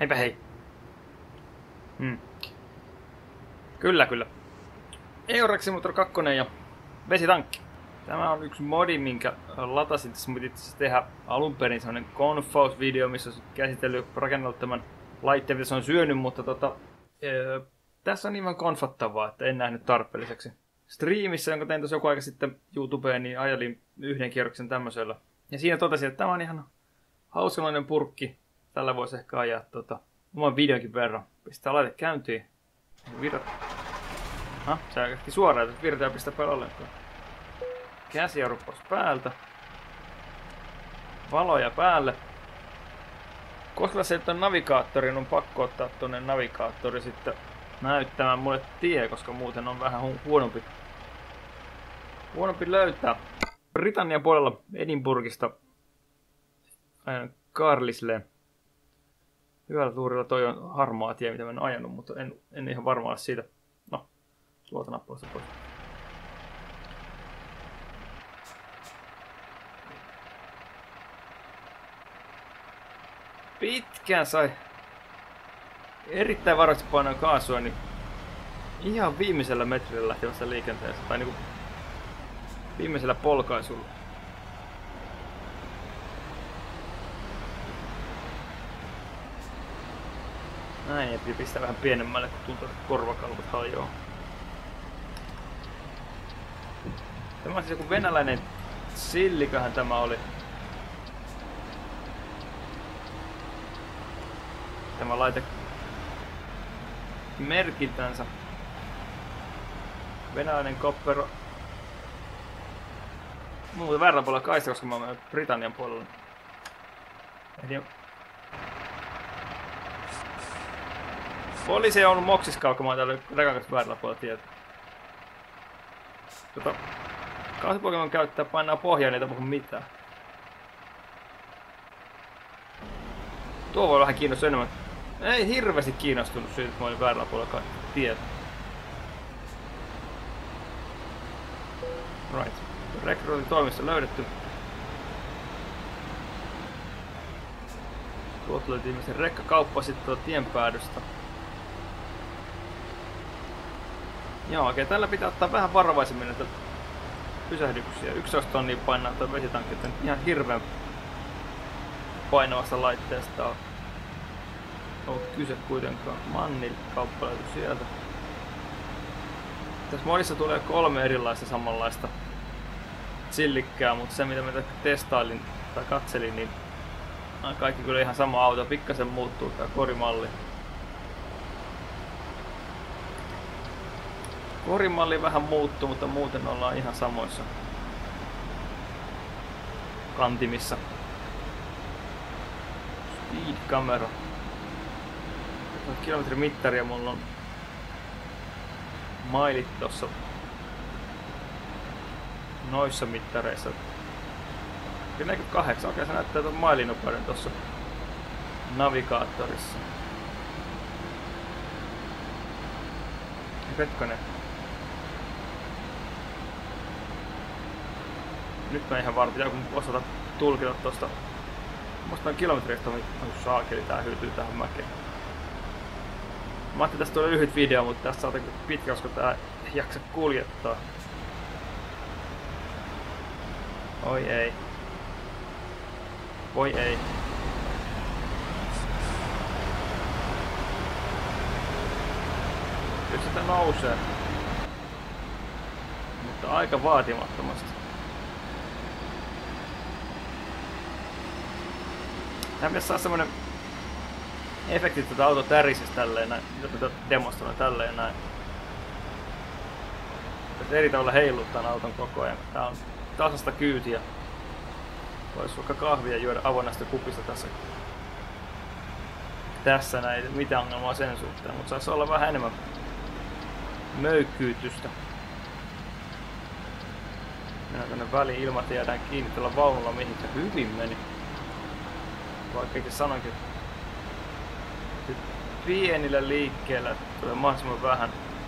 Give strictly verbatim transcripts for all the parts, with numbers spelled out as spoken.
Heipä hei. Hmm. Kyllä, kyllä. Eurax Simulator kaksi ja vesitankki. Tämä on yksi modi, minkä latasin. Tässä piti tehdä alun perin sellainen konfaus-video, missä olisi käsitellyt rakennellut tämän laitteen, mitä se on syönyt, mutta tota, ee, tässä on niin vaan konfattavaa, että en nähnyt tarpeelliseksi. Striimissä, jonka tein tuossa joku aika sitten YouTubeen, niin ajelin yhden kierroksen tämmöisellä. Ja siinä totesin, että tämä on ihan hauskalainen purkki. Tällä voisi ehkä ajaa tota, oman videonkin verran. Pistää laite käyntiin. Virta. Ha, se äkähti suoraan, että virtaa pistää päällä ollenkaan. Käsijarru pois päältä. Valoja päälle. Koska se on navigaattori, on pakko ottaa tuonne navigaattori sitten näyttämään mulle tie, koska muuten on vähän hu huonompi, huonompi löytää. Britannian puolella Edinburghista ajan Carlisleen. Hyvällä tuurilla toi on harmaa tie, mitä mä en ajanut, mutta en, en ihan varma ole siitä. No, luota nappulasta pois. Pitkään sai erittäin varoisesti painoin kaasua, niin ihan viimeisellä metrillä lähtevässä liikenteessä, tai niinku viimeisellä polkaisulla. Näin, ja piti pistää vähän pienemmälle, kun tuntuu, että korvakalvot hajoaa. Tämä on siis joku venäläinen silliköhän tämä oli. Tämä laite merkintänsä. Venäläinen koppero. Muuten väärällä puolella kaista, koska mä oon Britannian puolella. Eli poliisi ei ollut moksiskaan, kun mä oon täällä rekan kanssa väärällä puolella tietä. Tota, kaasupoikemon käyttää painaa pohjaa, niin ei tapahdu mitään. Tuo voi vähän kiinnostaa enemmän. Ei hirveästi kiinnostunut siitä, että mä olin väärällä puolella tietä. Right. Rekrytoinnin toimisto löydetty. Tuolta löytyi ihmisen rekkakauppa sitten tuolta tienpäädystä. Joo, oikein tällä pitää ottaa vähän varovaisemmin näitä pysähdyksiä. yksitoista tonnia painaa tuo vesitankki, että ihan hirveän painavasta laitteesta on ollut kyse kuitenkaan. Mannil kauppa löytyi sieltä. Tässä modissa tulee kolme erilaista samanlaista sillikkää, mutta se mitä mä testailin tai katselin, niin kaikki kyllä ihan sama auto. Pikkasen muuttuu tää korimalli. Korimalli vähän muuttuu, mutta muuten ollaan ihan samoissa kantimissa. Speed-kamera. Kilometrimittari ja mulla on mailit tossa noissa mittareissa. neljäkymmentäkahdeksan, okei se näyttää tuon mailinopeuden tossa navigaattorissa. Hetkonen. Nyt mä ihan varma, pitää kun osata tulkita tosta. Musta on kilometreistä on saakeli, tää hyytyy tähän mäkeen. Mä ajattelin, tästä tulee lyhyt video, mutta tästä saatan pitkä, koska tää ei jaksa kuljettaa. Oi ei. Voi ei. Nyt sitä nousee. Mutta aika vaatimattomasti. Tää pitäisi saada semmonen efekti, että tätä auto tärisisi tälleen näin. Mitä demonstroin tälleen näin. Että eri tavalla heiluttaa tämän auton koko ajan. Tää on tasasta kyytiä. Voisi vaikka kahvia juoda avoinasta kupista tässä. Tässä näin, ei mitään ongelmaa sen suhteen, mutta saisi olla vähän enemmän möykkyytystä. Mennään tänne väliin ilman, että jäädään kiinni tällä vaunulla, mihinkä hyvin meni. Vaikka sanoinkin, että pienillä liikkeellä tulee mahdollisimman vähän,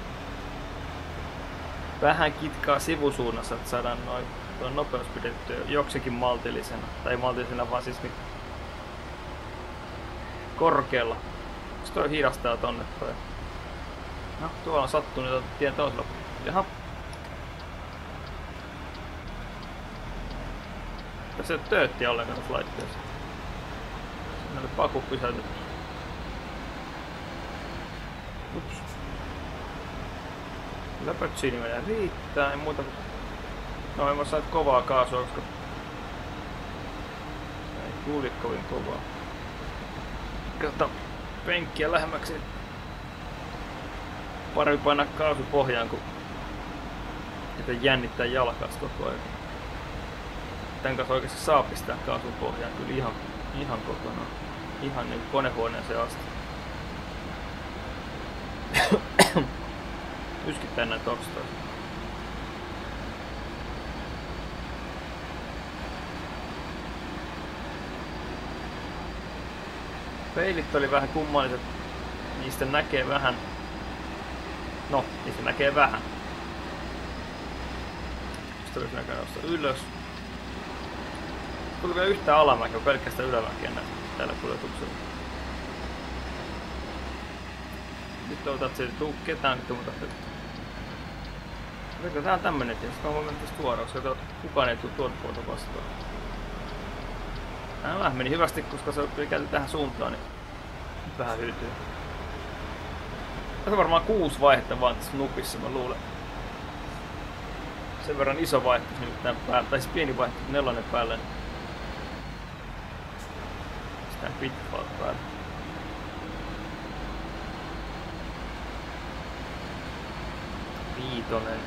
vähän kitkaa sivusuunnassa, että saadaan noin tuo nopeus pidettyä joksikin maltillisena. Tai ei maltillisena, vaan siis niin korkealla. toi hidastaa tonne toi? No, tuolla on sattunut tien toisella. Jaha. Tässä ei ole tööttiä ollenkaan tässä laitteessa. Siinä oli paku pysäytetty. Ups. Läpötsiini menee riittää, ei muuta kuin... No en mä saa kovaa kaasua, koska... Ei kuuli kovin kovaa. Katsotaan penkkiä lähemmäksi. Parempi painaa kaasu pohjaan, kun... Että jännittää jalkaas koko ajan. Tän kanssa oikeesti saa pistää kaasun pohjaan kyllä ihan, ihan kokonaan. Ihan niin konehuoneeseen asti. Yskittää näitä okstoja. Peilit oli vähän kummalliset. Niistä näkee vähän. No, niistä näkee vähän. Sitten olisi näköinen nostaa ylös. Tuli vielä yhtään alamäkeä, pelkästään ylämäkeä tällä kuljetuksella. Nyt otat, että se ei tuu ketään tuota. Eikö tää on tämmönen tietysti, mä voin mennä tästä suoraan, koska kukaan ei tuu tuolta puolta vastaan. Tää meni hyvästi, koska se oli käyty tähän suuntaan, niin vähän hyytyy. Tässä on varmaan kuusi vaihetta vaan tässä nupissa, mä luulen. Sen verran iso vaihto nimittäin päällä, tai siis pieni vaihto, nelonen päälle. Sitä pitfall päällä. Viitonen.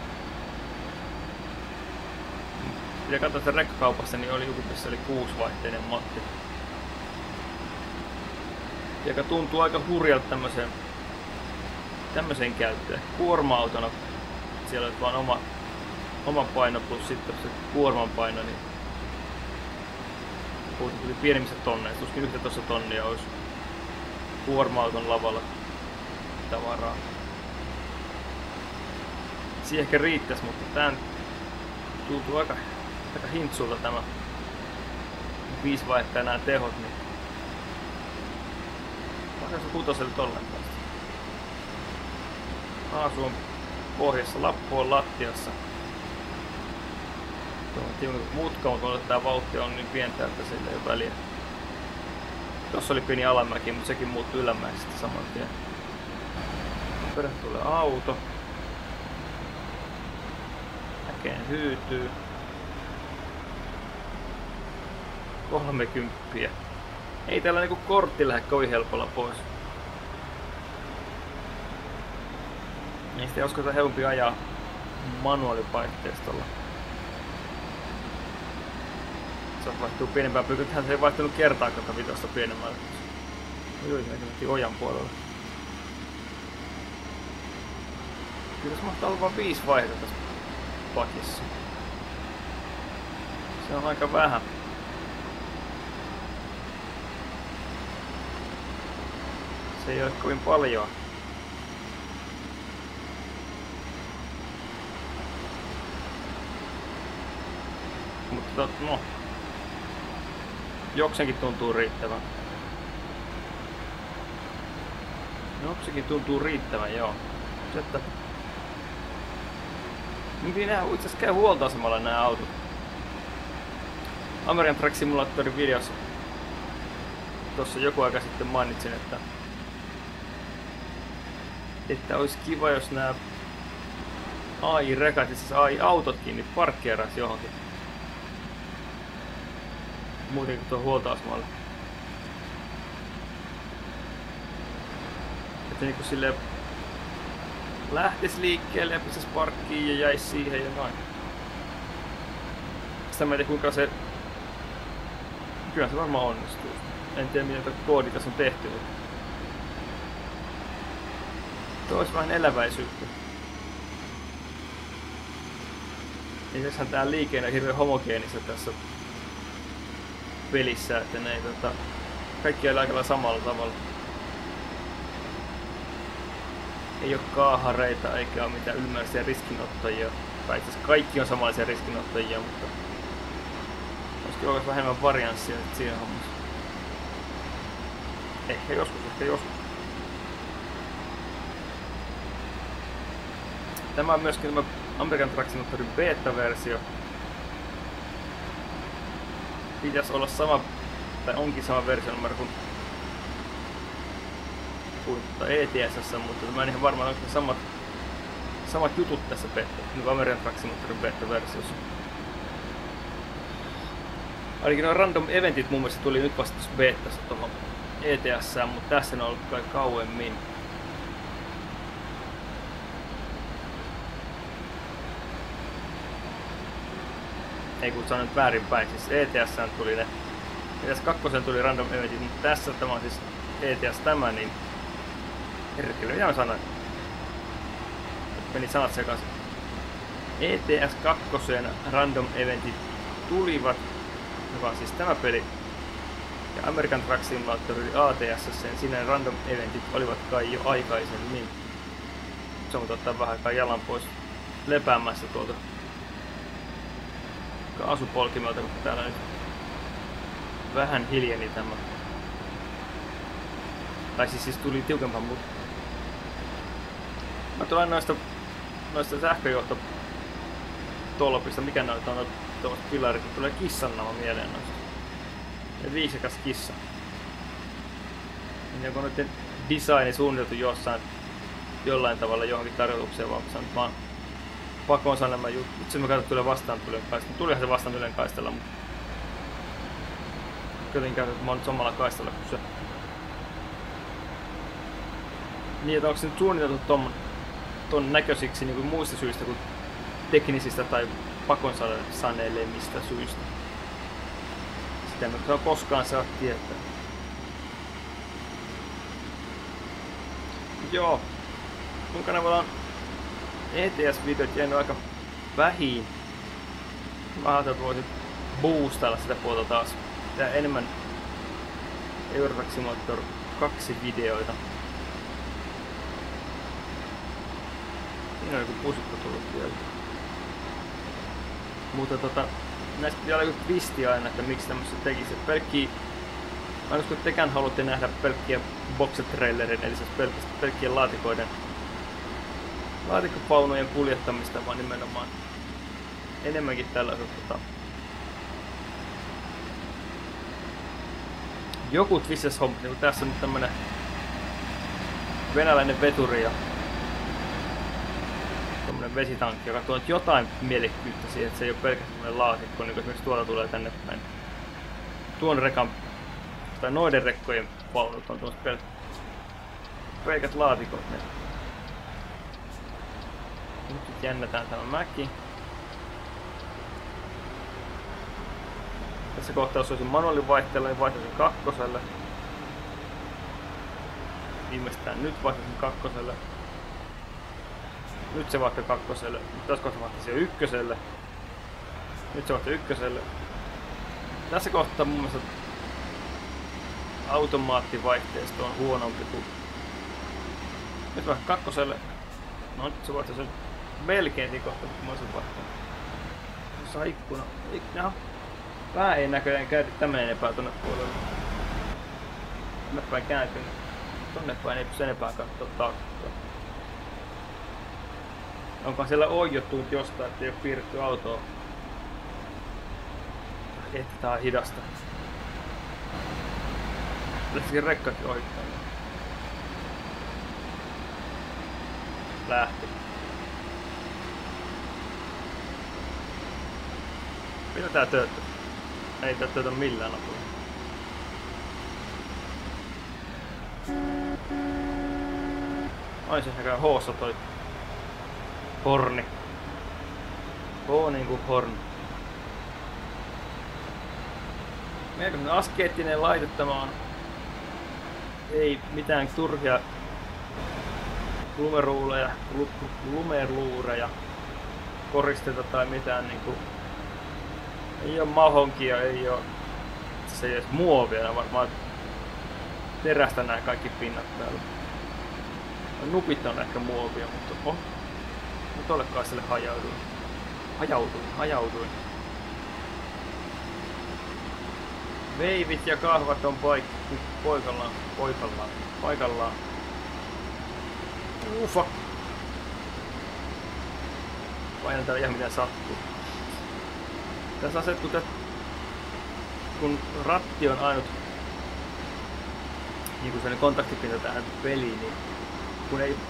Ja katsoin sitä rekkakaupassa, niin oli joku, missä oli kuusivaihteinen matti. Joka tuntuu aika hurjalta tämmöiseen, tämmöiseen käyttöön. Kuorma-autona siellä on vaan oma, oma paino plus sitten se kuorman paino, niin puhutaan tuli pienemmistä tonneista. Tuskin yksitoista tonnia olisi kuorma-auton lavalla tavaraa. Siihen ehkä riittäisi, mutta tää tuntuu aika, aika hintsulta tämä viisi vaihtaa nämä tehot, niin vaikka se kutoselle tolleen päästä. Kaasu on pohjassa, lappu on lattiassa. Tuo on tiukka mutka, mutta tää vauhti on niin pientä, että sillä ei ole väliä. Tossa oli pieni alamäki, mutta sekin muuttui ylämäksi sitten saman tien. Perä tulee auto. Äkeen hyytyy. kolmekymppiä. Ei täällä niinku kortti lähde kovin helpolla pois. Niistä ei uskota helpompi ajaa manuaalipaitteistolla. Se vaihtuu pienempään pyykytähän, se ei vaihtunut kertaakaan vitosta pienemmälle. Joo, se mentiin ojan puolella. Kyllä se mahtaa olla vain viisi vaihetta tässä pakissa. Se on aika vähän. Se ei ole kovin paljon. Mutta no, jokseenkin tuntuu riittävän. Jokseenkin tuntuu riittävän, joo. Se, että niin nää itse asiassa käy huoltoasemalla nämä autot. American Truck Simulatorin videossa tuossa joku aika sitten mainitsin, että että olisi kiva, jos nämä A I-rekat, siis A I-autotkin, niin parkkeeraisi johonkin. Muutenkin tuon huoltoasemalle. Että niinku silleen lähtis liikkeelle ja pistäis parkkiin ja jäis siihen ja noin. Sitä mä en tiedä kuinka se... Kyllä se varmaan onnistuu. En tiedä mitä koodi tässä on tehty. Tuo olisi vähän eläväisyyttä. Lisäksihän tää liikenne on hirveän homogeenista tässä pelissä, että ne ei tota... Kaikki elää aika samalla tavalla. Ei oo kaahareita eikä oo mitään ylimääräisiä riskinottajia. Tai itse kaikki on samanlaisia riskinottajia, mutta olisikin oikeasti vähemmän varianssia siinä hommassa. Ehkä joskus, ehkä joskus. Tämä on myöskin tämä American Truck Simulatorin beta-versio. Pitäisi olla sama, tai onkin sama versionumero kuin, kuin E T S, mutta mä en ihan varmaan, onko ne samat, samat jutut tässä beta, niin American Truck Simulatorin beta-versiossa. Ainakin nuo random eventit mun mielestä tuli nyt vasta betassa tuohon E T S:ään, mutta tässä ne on ollut kai kauemmin. Ei kun sanon nyt väärinpäin, siis E T S:ään tuli ne. E T S kaksi tuli random eventit, mutta tässä tämä on siis E T S tämä, niin herkkele, mitä mä sanoin? Meni sanat sekaisin. E T S kaksi random eventit tulivat, joka on siis tämä peli. Ja American Truck Simulator A T S, sen sinne random eventit olivat kai jo aikaisemmin. Se on ottaa vähän kai jalan pois lepäämässä tuolta kaasupolkimelta, kun täällä nyt vähän hiljeni tämä. Tai siis, siis tuli tiukempaa, mutta mä tulen noista, noista sähköjohto tolpista, mikä noita on tuollaiset pilarit, että tulee kissannama mieleen noista. Ja viisakas kissa. Ja onko noiden designi suunniteltu jossain jollain tavalla johonkin tarjotukseen, vaan se on vaan pakon saa nämä jutut. Itse mä katson, tulee vastaan tulen kaistalla. Tulihan se vastaan tulen kaistalla, mutta kyllä käy, että mä oon nyt samalla kaistalla kuin se. Niin, että onko se nyt suunniteltu ton, ton näköisiksi niin kuin muista syistä kuin teknisistä tai pakon sanelemista syistä. Sitä en ole koskaan saa tietää. Joo. Mun kanavalla on E T S-videot jäänyt aika vähiin. Mä ajattelin, että voisin boostailla sitä puolta taas. Tää enemmän Euro Truck Simulator kaksi videoita. Siinä on joku pusikko tullut vielä. Mutta tota, näistä pitää olla joku twisti aina, että miksi tämmöistä tekisi. Pelkkiä, mä en usko, että tekään haluatte nähdä pelkkiä boxer-trailerin, eli siis pelkkiä, pelkkien laatikoiden laatikkopaunojen kuljettamista, vaan nimenomaan enemmänkin tällaiset tota, joku twistes homma, niin tässä on nyt tämmönen venäläinen veturi ja tommonen vesitankki, joka tuo jotain mielekkyyttä siihen, että se ei ole pelkästään laatikko, niin kuin esimerkiksi tuolla tulee tänne päin. Tuon rekan, tai noiden rekkojen paunut on tuossa pel pelkät laatikot. Ne. Nyt jännätään tämä mäki. Tässä kohtaa, jos olisin manuaalin vaihteella, niin vaihtaisin kakkoselle. Viimeistään nyt vaihtaisin kakkoselle. Nyt se vaihtoi kakkoselle. Nyt tässä kohtaa vaihtaisin jo ykköselle. Nyt se vaihtoi ykköselle. Tässä kohtaa mun mielestä automaattivaihteisto on huonompi kuin... Nyt vaihtoi kakkoselle. No nyt se vaihtoi sen melkein siinä kohtaa, kun mä olisin vaihtanut. Tuossa ikkuna. Jaha. Pää ei näköjään käyty tämän enempää tonne puolelle. Tonne päin kääntynyt. Tonne päin ei pysy enempää katsoa taakkaa. Onkohan siellä oijottu jostain, ettei oo piirretty autoa? Että tää on hidasta. Lähtikin rekkakin ohittaa. Lähti. Mitä tää tööttää? Ei tää töötä millään apulla. Ai se näkään H:ssa toi horni. H niinku horn. Meidän askeettinen laite tämä on. Ei mitään turhia lumeruuleja, lumeluureja, koristeita tai mitään niinku. Ei oo mahonkia, ei oo. Se ei edes muovia, varmaan terästä nää kaikki pinnat täällä. Nupit on ehkä muovia, mutta oh. Nyt olekaan sille hajauduin. Hajauduin, hajauduin. Veivit ja kahvat on paik poikallaan, poikallaan, paikallaan. Uh, fuck. painetaan ihan miten sattuu. Tässä asettuu, että kun ratti on ainut niin kuin sellainen kontaktipinta tähän peliin, niin kun ei,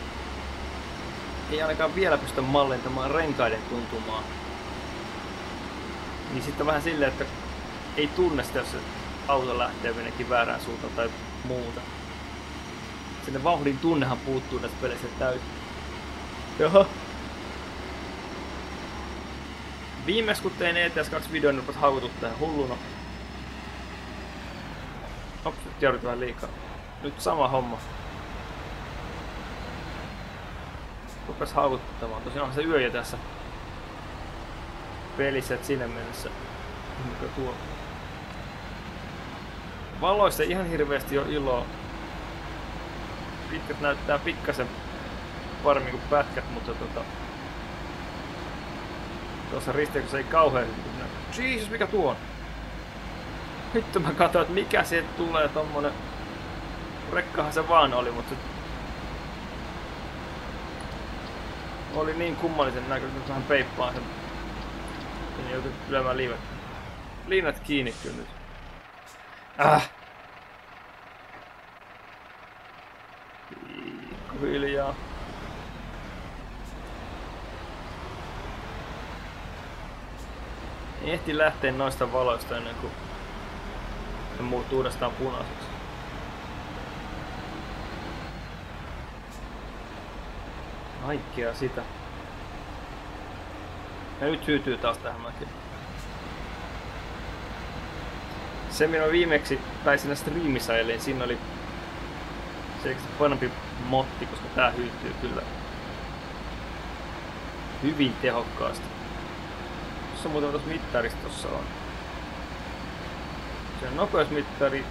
ei ainakaan vielä pystytä mallentamaan renkaiden tuntumaa, niin sitten vähän silleen, että ei tunne sitä, jos se auto lähtee menekin väärään suuntaan tai muuta. Sinne vauhdin tunnehan puuttuu näistä peleissä täysin. Jaha. Viimeksi kun tein E T S kaksi videon, niin rupes haukutut tähän hulluna. Ops, nyt joudut vähän liikaa. Nyt sama homma. Rupes haukuttamaan. Tosiaan on se yö tässä pelissä, et siinä mielessä. Mikä tuo? Valoissa ihan hirveästi on iloa. Pitkät näyttää pikkasen paremmin kuin pätkät, mutta tota... Tuossa risteyksessä ei kauhean hyvin. Jesus, mikä tuo on? Nyt mä katsoin, että mikä sieltä tulee, tommonen... Rekkahan se vaan oli, mutta... Oli niin kummallisen näköinen, että vähän peippaan sen. Niin joutui lyömään liivet. Liinat kiinni kyllä nyt. Äh! Hiljaa. Ehti lähteä noista valoista ennen kuin se muuttuu uudestaan punaiseksi. Kaikkea sitä. Ja nyt hyytyy taas tähän mäkeen. Se minä viimeksi, tai siinä striimissä elin, siinä oli selkeästi parempi motti, koska tää hyytyy kyllä hyvin tehokkaasti. Tuossa on muuten tuossa mittarissa tossa on. Se on nopeusmittari.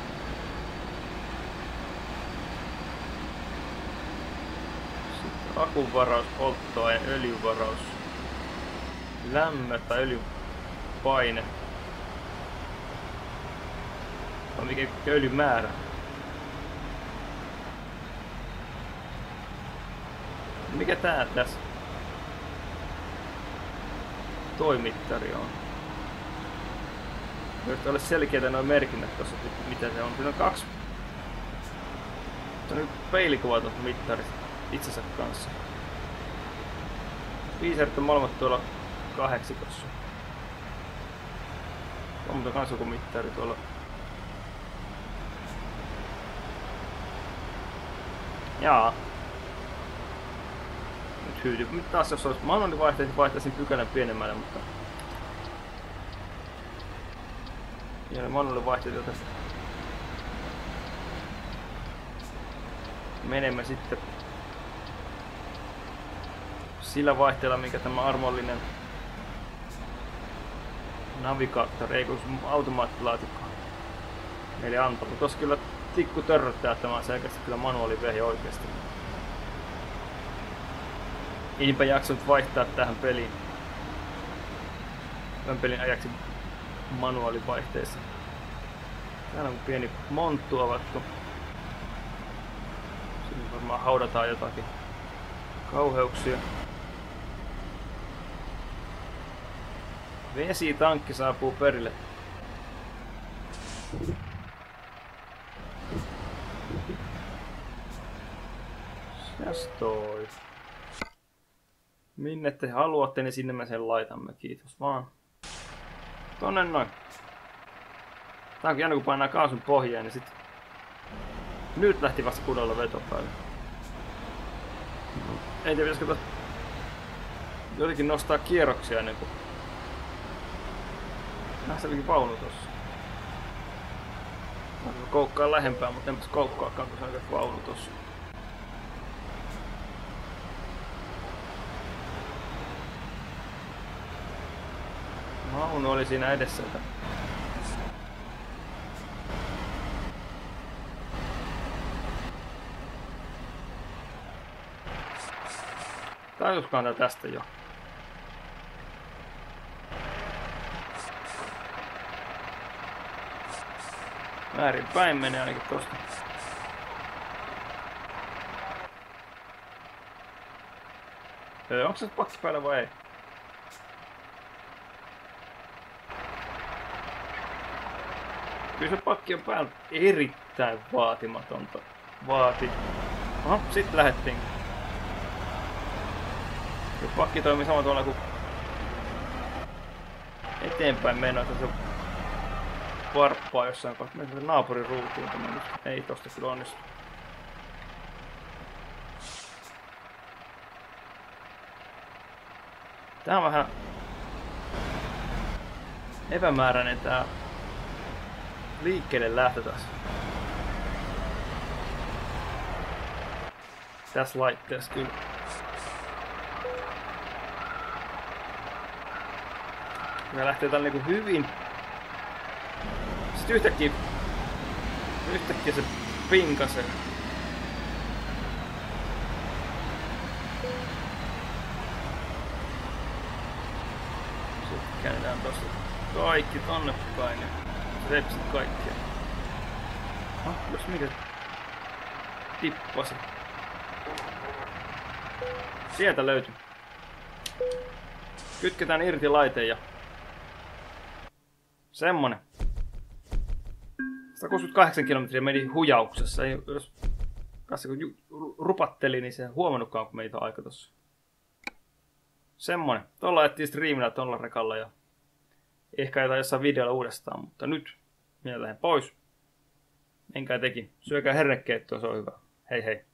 Sitten akunvaraus, polttoaine, öljyvaraus, lämmö tai öljyn paine. On mikä öljyn määrä. Mikä tää tässä? Toi mittari on. Voisi olla selkeitä noin merkinnät tossa, mitä se on. Siinä on kaksi. Se on nyt peilikuva tuolta mittarista itsensä kanssa. Viisarit on molemmat tuolla kahdeksikossa. On mutta kans joku mittari tuolla. Jaa. Nyt hyytyy. Nyt taas jos olisi manuaalivaihteet, vaihtaisin pykälän pienemmälle, mutta... Ja ne manuaalivaihteet, joten... Menemme sitten... Sillä vaihteella, mikä tämä armollinen... Navigaattori, ei kun automaattilaatikko meille antaa. Mutta tossa kyllä tikku törröttää, että tämä on selkeästi kyllä manuaalivehi oikeesti. Niinpä jaksanut vaihtaa tähän peliin. Tämän pelin ajaksi manuaalivaihteessa. Täällä on pieni monttu avattu. Siinä varmaan haudataan jotakin kauheuksia. Vesitankki saapuu perille. Mitäs toi? Minne te haluatte, niin sinne me sen laitamme. Kiitos vaan. Tonne noin. Tää onkin aina kun painaa kaasun pohjaan, niin sit... Nyt lähti vasta kunnolla veto päälle. Ei tiedä, pitäisikö jotenkin nostaa kierroksia ennen kuin... Nähdään olikin vaunu tossa. Mä koukkaan lähempää, mutta enpäs koukkaakaan, kun se on oikein vaunu tossa. Vaunu oli siinä edessä. Tajuskohan tää tästä jo. Väärin päin menee ainakin tosta. Öö, onko se pakki päällä vai ei? Kyllä se pakki on päällä erittäin vaatimatonta. Vaati. Aha, sit lähettiin. Ja pakki toimii samalla tavalla kuin eteenpäin menossa. Se varppaa jossain kohtaa. Mennään se naapurin ruutuun. Ei tosta kyllä onnistu. Tää on vähän epämääräinen tää liikkeelle lähtö taas. Tässä laitteessa kyllä. Me lähtee tällä niinku hyvin. Sitten yhtäkkiä... Yhtäkkiä se pinkasee. Sitten käännetään tosta kaikki tonne päin. Repsit kaikkia. Ah, jos mikä tippasi. Sieltä löytyy. Kytketään irti laite ja... Semmonen. sata kuusikymmentäkahdeksan kilometriä meni hujauksessa. Ei, jos kanssa kun rupatteli, niin se huomannutkaan, kun meitä on aika tossa. Semmonen. Tuolla ajettiin striimillä tuolla rekalla ja... Ehkä ajetaan jossain videolla uudestaan, mutta nyt minä lähden pois. Enkä teki. Syökää hernekeittoa, se on hyvä. Hei hei.